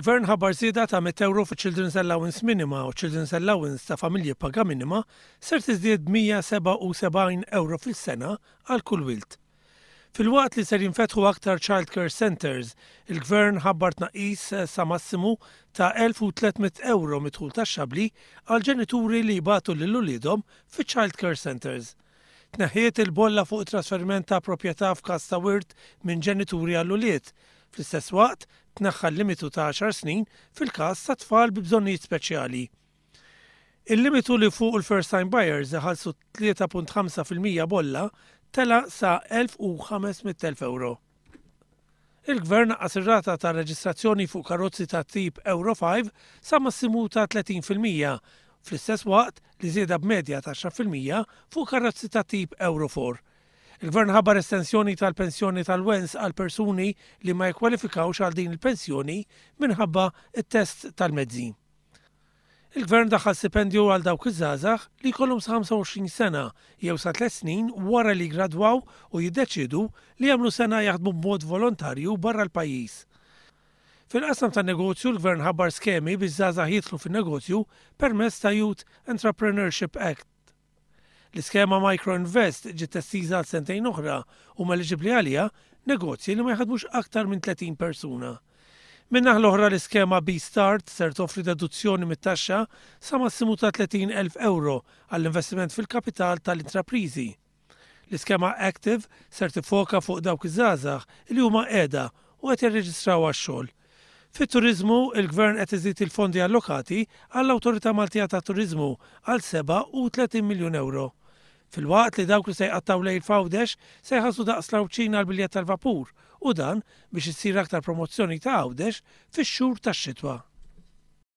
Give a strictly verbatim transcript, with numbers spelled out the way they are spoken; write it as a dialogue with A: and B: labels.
A: Il-Gvern ħabbar żieda ta' mija euro fi Children's Allowance minima u Children's Allowance ta' familji paga minima ser tiżdied mija seba' u sebgħin euro fis-sena għal kull wild. Fil-waqt li ser jinfetħu aktar childcare centers, il-Gvern ħabbar tnaqqis sa' massimu ta' elf u tlietmija euro midħul tax-xabli għal ġenituri li jbagħtu lil uliedhom fi childcare centers. Tneħħiet il-bolla fuq it-trasferiment ta' proprjetà f'każ ta' wirt minn ġenituri għall ulied. Fl-istess waqt, tneħħa l-limitu ta' għaxar snin fil-każ ta' tfal bi bżonnijiet speċjali. Il-limitu li fuq il-first time buyers iħallsu tlieta punt ħamsa fil-mija bolla tela sa' elf u ħamesmiet euro. Il-Gvern naqqas ir-rata ta' reġistrazzjoni fuq karozzi ta' tip Euro five sa' massimu ta' tletin fil-mija, fl-istess waqt li żieda b'medja ta' għaxar fil-mija fuq karozzi ta' tip Euro four. Il-Gvern ħabbar estensjoni tal-pensjoni tal-wens għal persuni li ma jkwalifikawx għal din il-pensjoni minħabba it-test tal-mezzi. Il-Gvern daħħal stipendju għal dawk iż-żgħażagħ li jkollhom sa' ħamsa u għoxrin sena jew sa' tliet snin wara li jgradwaw u jiddeċiedu li jagħmlu sena jaħdmu b'mod volontarju barra l-pajjiż. Fil-qasam tan-negozju l-Gvern ħabbar skemi biex żgħażagħ jidħlu fin-negozju permezz ta' Youth Entrepreneurship Act. L-iskema Microinvest ġiet estiża għal sentejn oħra u meliġibbli għaliha negozji li ma jħadmux aktar minn tletin persuna. Min-naħa l-oħra l-iskema B-Start ser toffri deduzzjoni mit-taxxa sa massimu ta' tletin elf euro għall-investiment fil-kapital tal-intrapriżi. L-iskema Active ser tifoka fuq dawk iż-żgħażagħ li huma qiegħda u qed jirreġistraw għax-xogħol. Fit-turiżmu, il-Gvern qed iżid il-fondi allokati għall-Awtorità Maltija ta' Turiżmu għal seba' u tletin miljun euro. Fil-waqt li dawk li se jqattaw lejl f'Għawdex se jħassu daqs l-awċina għall-biljett tal-vapur u dan biex issir aktar promozzjoni ta' Għawdex fix-xhur tax-xitwa.